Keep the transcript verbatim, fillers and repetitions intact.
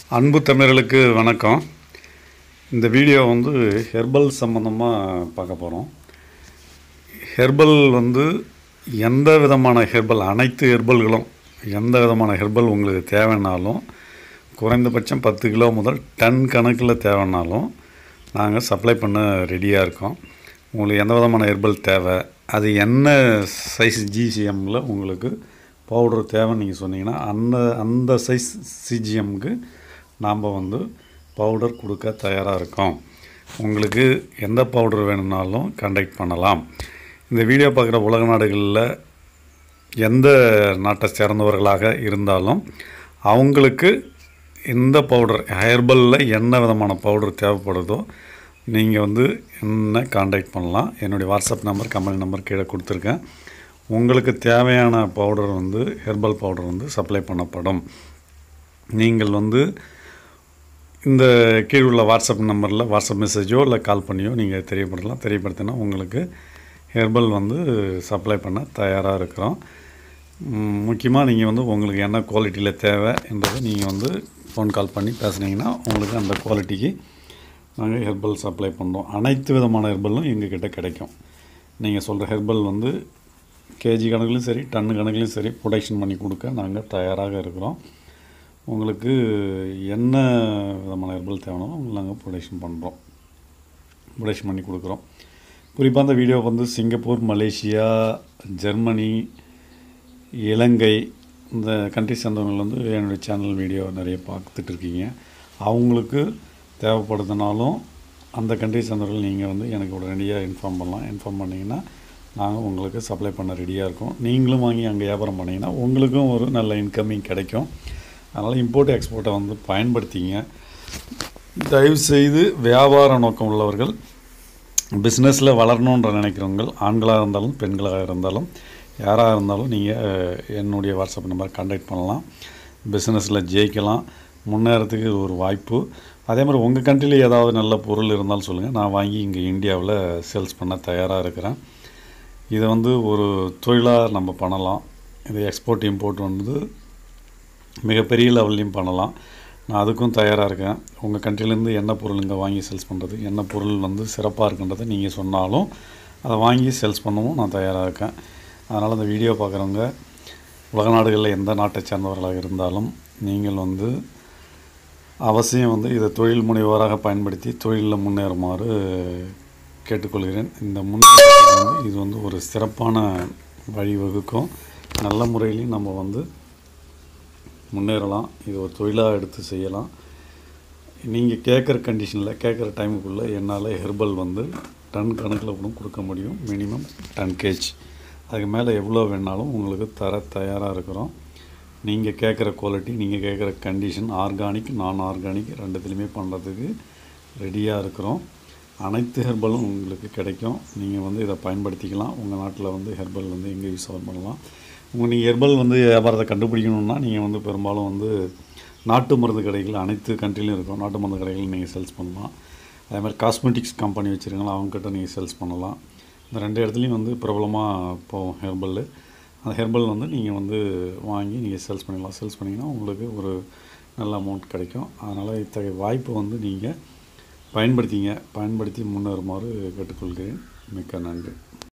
அன்பு தமிழர்களுக்கு வணக்கம். இந்த வீடியோ வந்து ஹெர்பல் சம்பந்தமாக பார்க்க போகிறோம். ஹெர்பல் வந்து எந்த விதமான ஹெர்பல், அனைத்து ஹெர்பல்களும் எந்த விதமான ஹெர்பல் உங்களுக்கு தேவைன்னாலும் குறைந்தபட்சம் பத்து கிலோ முதல் டன் கணக்கில் தேவைன்னாலும் நாங்கள் சப்ளை பண்ண ரெடியாக இருக்கோம். உங்களுக்கு எந்த விதமான ஹெர்பல் தேவை, அது என்ன சைஸ் ஜிசிஎம்மில் உங்களுக்கு பவுடர் தேவைன்னு நீங்கள் சொன்னீங்கன்னா அந்த அந்த சைஸ் சிஜிஎம்முக்கு நாம் வந்து பவுடர் கொடுக்க தயாராக இருக்கோம். உங்களுக்கு எந்த பவுடர் வேணும்னாலும் கான்டாக்ட் பண்ணலாம். இந்த வீடியோ பார்க்குற உலக நாடுகளில் எந்த நாட்டை சேர்ந்தவர்களாக இருந்தாலும் அவங்களுக்கு இந்த பவுடர் ஹெர்பலில் என்ன விதமான பவுடர் தேவைப்படுதோ நீங்கள் வந்து என்ன கான்டாக்ட் பண்ணலாம். என்னுடைய வாட்ஸ்அப் நம்பர், கம்பெனி நம்பர் கீழே கொடுத்துருக்கேன். உங்களுக்கு தேவையான பவுடர் வந்து ஹெர்பல் பவுடர் வந்து சப்ளை பண்ணப்படும். நீங்கள் வந்து இந்த கீழே உள்ள வாட்ஸ்அப் நம்பரில் வாட்ஸ்அப் மெசேஜோ இல்லை கால் பண்ணியோ நீங்கள் தெரியப்படுத்தலாம். தெரியப்படுத்தினா உங்களுக்கு ஹெர்பல் வந்து சப்ளை பண்ண தயாராக இருக்கிறோம். முக்கியமாக நீங்கள் வந்து உங்களுக்கு என்ன குவாலிட்டியில் தேவை என்றதை நீங்கள் வந்து ஃபோன் கால் பண்ணி பேசுனீங்கன்னா உங்களுக்கு அந்த குவாலிட்டிக்கு நாங்கள் ஹெர்பல் சப்ளை பண்ணுறோம். அனைத்து விதமான ஹெர்பலும் எங்ககிட்ட கிடைக்கும். நீங்கள் சொல்கிற ஹெர்பல் வந்து கேஜி கணக்குலையும் சரி, டன்னு கணக்குலையும் சரி ப்ரொடக்ஷன் பண்ணி கொடுக்க நாங்கள் தயாராக இருக்கிறோம். உங்களுக்கு என்ன விதமான ஹெர்பல் தேவைனாலும் உங்களுக்கு நாங்கள் ப்ரொடக்ஷன் பண்ணுறோம், ப்ரொடக்ஷன் பண்ணி கொடுக்குறோம். குறிப்பாக அந்த வீடியோ வந்து சிங்கப்பூர், மலேசியா, ஜெர்மனி, இலங்கை இந்த கண்ட்ரி சேர்ந்தவங்க வந்து என்னுடைய சேனல் வீடியோ நிறைய பார்த்துட்டு இருக்கீங்க. அவங்களுக்கு தேவைப்படுதுனாலும் அந்த கண்ட்ரி சேர்ந்தவர்கள் நீங்கள் வந்து எனக்கு உடனடியாக இன்ஃபார்ம் பண்ணலாம். இன்ஃபார்ம் பண்ணிங்கன்னா நாங்கள் உங்களுக்கு சப்ளை பண்ண ரெடியாக இருக்கோம். நீங்களும் வாங்கி அங்கே வியாபாரம் பண்ணிங்கன்னா உங்களுக்கும் ஒரு நல்ல இன்கமிங் கிடைக்கும். அதனால் இம்போர்ட் எக்ஸ்போர்ட்டை வந்து பயன்படுத்திங்க. தயவுசெய்து வியாபார நோக்கம் உள்ளவர்கள், பிஸ்னஸில் வளரணுன்ற நினைக்கிறவங்க, ஆண்களாக இருந்தாலும் பெண்களாக இருந்தாலும் யாராக இருந்தாலும் நீங்கள் என்னுடைய வாட்ஸ்அப் நம்பர் கான்டாக்ட் பண்ணலாம். பிஸ்னஸில் ஜெயிக்கலாம், முன்னேறத்துக்கு ஒரு வாய்ப்பு. அதே மாதிரி உங்கள் கண்ட்ரியில் ஏதாவது நல்ல பொருள் இருந்தாலும் சொல்லுங்கள், நான் வாங்கி இங்கே இந்தியாவில் சேல்ஸ் பண்ண தயாராக இருக்கிறேன். இதை வந்து ஒரு தொழிலாக நம்ம பண்ணலாம். இது எக்ஸ்போர்ட் இம்போர்ட் வந்து மிகப்பெரிய லெவல்லையும் பண்ணலாம். நான் அதுக்கும் தயாராக இருக்கேன். உங்கள் கண்ட்ரிலேருந்து என்ன பொருள் இங்கே வாங்கி சேல்ஸ் பண்ணுறது, என்ன பொருள் வந்து சிறப்பாக இருக்குன்றதை நீங்கள் சொன்னாலும் அதை வாங்கி சேல்ஸ் பண்ணவும் நான் தயாராக இருக்கேன். அதனால் அந்த வீடியோ பார்க்குறவங்க உலக நாடுகளில் எந்த நாட்டை சேர்ந்தவர்களாக இருந்தாலும் நீங்கள் வந்து அவசியம் வந்து இதை தொழில் முனைவோராக பயன்படுத்தி தொழிலில் முன்னேறுமாறு கேட்டுக்கொள்கிறேன். இந்த முன்னேற்றத்துக்கு வந்து இது வந்து ஒரு சிறப்பான வழிவகுக்கும். நல்ல முறையிலையும் நம்ம வந்து முன்னேறலாம். இது ஒரு தொழிலாக எடுத்து செய்யலாம். நீங்கள் கேட்குற கண்டிஷனில் கேட்குற டைமுக்குள்ளே என்னால் ஹெர்பல் வந்து டன் கணக்கில் கூட கொடுக்க முடியும். மினிமம் டன் கேஜ், அதுக்கு மேலே எவ்வளோ வேணாலும் உங்களுக்கு தர தயாராக இருக்கிறோம். நீங்கள் கேட்குற குவாலிட்டி, நீங்கள் கேட்குற கண்டிஷன், ஆர்கானிக் நான் ஆர்கானிக் ரெண்டுத்துலேயுமே பண்ணுறதுக்கு ரெடியாக இருக்கிறோம். அனைத்து ஹெர்பலும் உங்களுக்கு கிடைக்கும். நீங்கள் வந்து இதை பயன்படுத்திக்கலாம். உங்கள் நாட்டில் வந்து ஹெர்பல் வந்து எங்கே யூஸ் பண்ணலாம். உங்கள் நீங்கள் ஹெர்பல் வந்து வியாபாரத்தை கண்டுபிடிக்கணுன்னா நீங்கள் வந்து பெரும்பாலும் வந்து நாட்டு மருந்து கடைகள் அனைத்து கண்ட்ரிலையும் இருக்கும். நாட்டு மருந்து கடைகள் நீங்கள் சேல்ஸ் பண்ணலாம். அதே மாதிரி காஸ்மெட்டிக்ஸ் கம்பெனி வச்சுருக்கீங்களா, அவங்ககிட்ட நீங்கள் சேல்ஸ் பண்ணலாம். இந்த ரெண்டு இடத்துலையும் வந்து பிரபலமாக போகும் ஹெர்பல். அந்த ஹெர்பல் வந்து நீங்கள் வந்து வாங்கி நீங்கள் சேல்ஸ் பண்ணிடலாம். சேல்ஸ் பண்ணிங்கன்னா உங்களுக்கு ஒரு நல்ல அமௌண்ட் கிடைக்கும். அதனால் இத்தகைய வாய்ப்பை வந்து நீங்கள் பயன்படுத்திங்க, பயன்படுத்தி முன்னேறுமாறு கேட்டுக்கொள்கிறேன். மிக்க நன்றி.